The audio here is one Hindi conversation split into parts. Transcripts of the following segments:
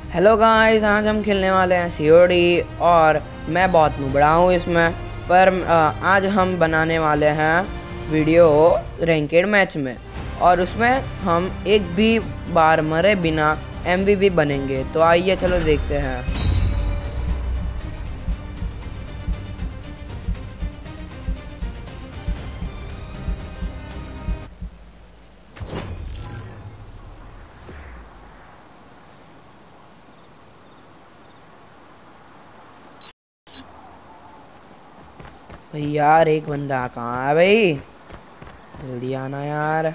हेलो गाइस, आज हम खेलने वाले हैं सीओडी और मैं बहुत नुबड़ा हूँ इसमें। पर आज हम बनाने वाले हैं वीडियो रैंकेड मैच में और उसमें हम एक भी बार मरे बिना एमवीपी बनेंगे। तो आइए चलो देखते हैं। भाई यार एक बंदा कहाँ है भाई, जल्दी आना यार।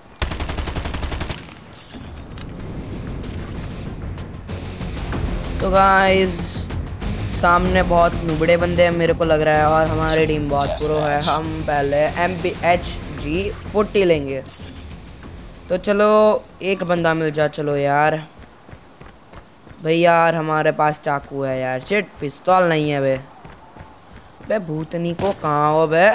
तो गाइस सामने बहुत नुबड़े बंदे हैं मेरे को लग रहा है और हमारी टीम बहुत प्रो है। हम पहले MPHG40 लेंगे। तो चलो एक बंदा मिल जा, चलो यार। भाई यार हमारे पास चाकू है यार, शिट पिस्तौल नहीं है बे। बे भूतनी को कहाँ हो बे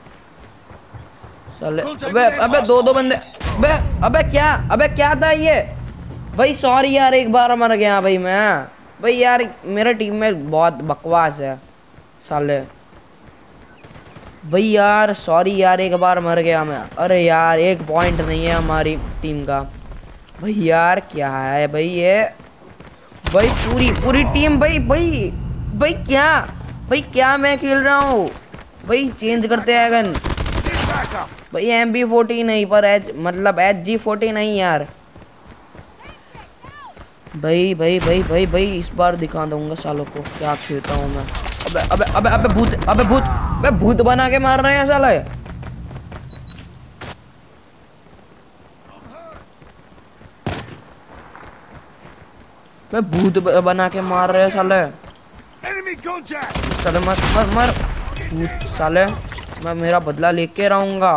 साले। अबे दो बंदे। अबे क्या था ये भाई। सॉरी यार एक बार मर गया भाई मैं। भाई यार मेरा टीम में बहुत बकवास है साले। भाई यार सॉरी यार एक बार मर गया मैं। अरे यार एक पॉइंट नहीं है हमारी टीम का। भाई यार क्या है भाई ये। भाई पूरी टीम भाई क्या मैं खेल रहा हूँ भाई। चेंज करते हैं गन भाई। MB40 नहीं पर HG40 नहीं यार। भाई इस बार दिखा दूंगा सालों को क्या खेलता हूँ मैं। अबे भूत बना के मार रहे हैं साले। मैं भूत बना के मार रहे हैं साले। साले मर भूत साले। मैं मेरा बदला लेके रहूंगा।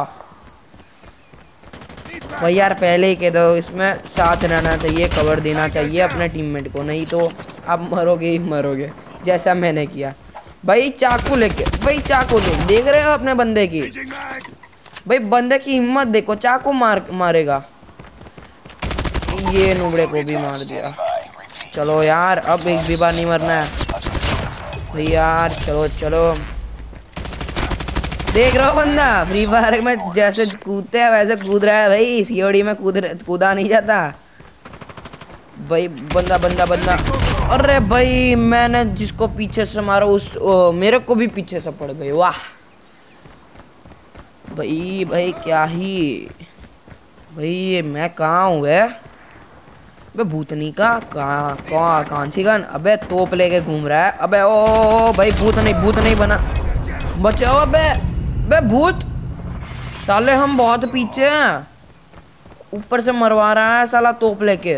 भाई यार पहले ही कह दो इसमें साथ रहना चाहिए, कवर देना चाहिए अपने टीममेट को, नहीं तो आप मरोगे ही मरोगे जैसा मैंने किया। भाई चाकू लेके देख रहे हो अपने बंदे की। भाई बंदे की हिम्मत देखो, चाकू मारेगा। ये नुबड़े को भी मार दिया। चलो यार अब एक भी बार नहीं मरना है भाई यार। चलो देख रहा हो बंदा फ्री फायर में जैसे कूदते हैं वैसे कूद रहा है भाई। सीओडी में कूदा नहीं जाता भाई। बंदा। अरे भाई मैंने जिसको पीछे से मारा मेरे को भी पीछे से पड़ गई। वाह भाई क्या ही भाई। मैं कहाँ हूँ बे भूतनी का कौन सी गन। अबे तोप लेके घूम रहा है। अबे ओ भाई भूत नहीं बना, बचाओ। बे भूत साले हम बहुत पीछे हैं। ऊपर से मरवा रहा है साला तोप लेके।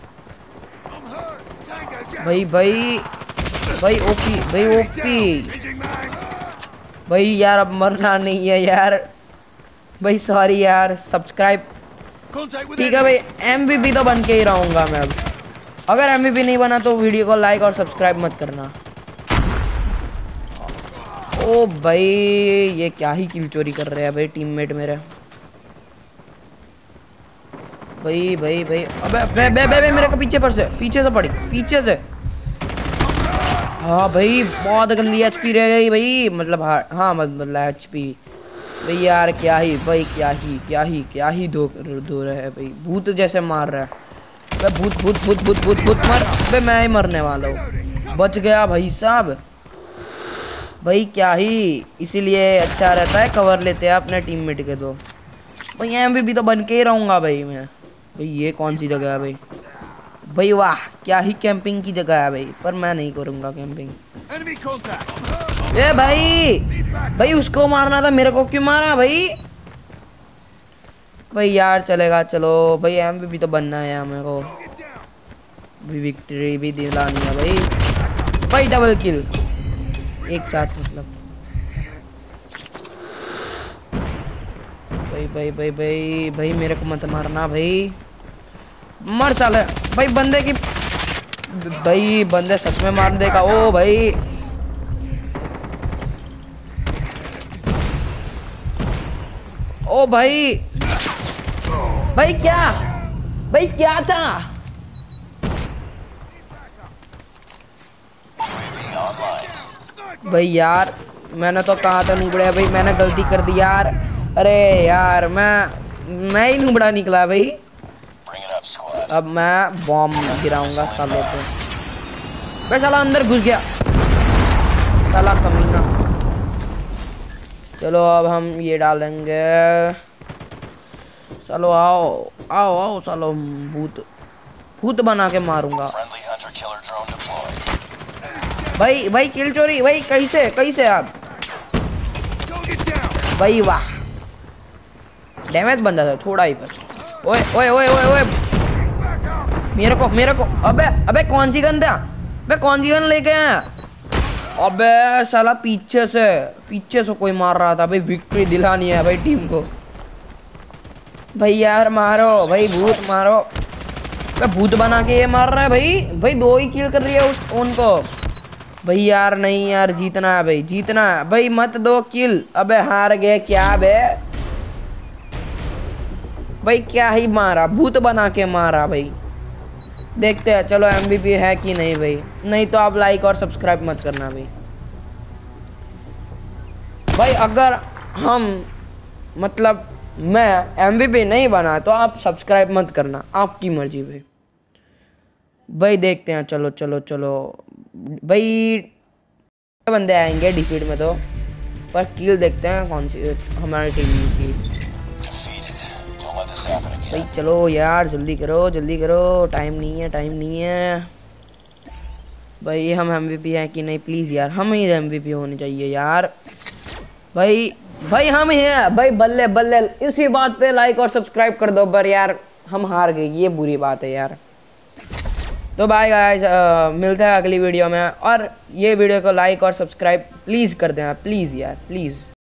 भाई ओपी भाई यार अब मरना नहीं है यार। भाई सॉरी यार। सब्सक्राइब ठीक है भाई। MVP तो बन के ही रहूंगा मैं अब। अगर MVP नहीं बना तो वीडियो को लाइक और सब्सक्राइब मत करना। ओ भाई ये क्या ही किल चोरी कर रहे हैं भाई टीममेट मेरे। भाई अबे मेरे को पीछे से। हाँ भाई बहुत गंदी HP रह गई भाई। मतलब HP भाई यार क्या ही दो रहे हैं भाई। भूत जैसे मार रहा है भूत मर। अबे मैं ही मरने वाला हूँ। बच गया भाई साहब। भाई क्या ही इसीलिए अच्छा रहता है कवर लेते हैं अपने टीममेट के। तो भाई MVP तो बन के ही रहूंगा भाई मैं। भाई ये कौन सी जगह है भाई वाह क्या ही कैंपिंग की जगह है भाई। पर मैं नहीं करूंगा कैंपिंग। ए भाई उसको मारना था, मेरे को क्यों मारा भाई। भाई यार चलेगा चलो भाई। MVP तो बनना है हमें को भी, विक्ट्री भी दिलानी है भाई डबल किल एक साथ मतलब। भाई मेरे को मत मारना भाई। मर साले। भाई बंदे सच में मार देगा। ओ भाई क्या था भाई यार मैंने तो कहा था नुबड़ा भाई, मैंने गलती कर दी यार। अरे यार मैं ही नुबड़ा निकला भाई। अब मैं बॉम्ब गिराऊंगा सालों पे। भाई साला अंदर घुस गया, साला कमीना। चलो अब हम ये डालेंगे। चलो आओ आओ आओ सालो, भूत भूत बना के मारूंगा। भाई भाई किल चोरी भाई, कैसे कैसे आप भाई, वाह डैमेज बंदा था थोड़ा ही पर। ओए ओए ओए ओए ओए मेरे को अबे अबे कौन सी गन था? अबे कौन सी गन लेके आया? अबे साला पीछे से कोई मार रहा था भाई। विक्ट्री दिलानी है भाई टीम को। भाई यार मारो भाई, भूत मारो। अबे भूत बना के ये मार रहा है भाई। भाई 2 ही किल कर रही है उस उनको। भाई यार नहीं यार, जीतना है भाई, जीतना है भाई, मत 2 किल। अबे हार गए क्या बे भाई, क्या ही मारा, भूत बना के मारा भाई। देखते हैं चलो MVP है कि नहीं भाई। नहीं तो आप लाइक और सब्सक्राइब मत करना भाई। भाई अगर हम मतलब मैं MVP नहीं बना तो आप सब्सक्राइब मत करना, आपकी मर्जी भाई। भाई देखते हैं, चलो चलो चलो भाई। बंदे आएंगे डिफीट में तो, पर किल देखते हैं कौन सी हमारी टीम की। भाई चलो यार जल्दी करो, टाइम नहीं है भाई। हम MVP हैं कि नहीं? प्लीज़ यार हम ही MVP होने चाहिए यार। भाई हम ही हैं भाई, बल्ले बल्ले। इसी बात पे लाइक और सब्सक्राइब कर दो। पर यार हम हार गए, ये बुरी बात है यार। तो बाय गाइस, मिलते हैं अगली वीडियो में। और ये वीडियो को लाइक और सब्सक्राइब प्लीज़ कर देना, प्लीज़ यार प्लीज़।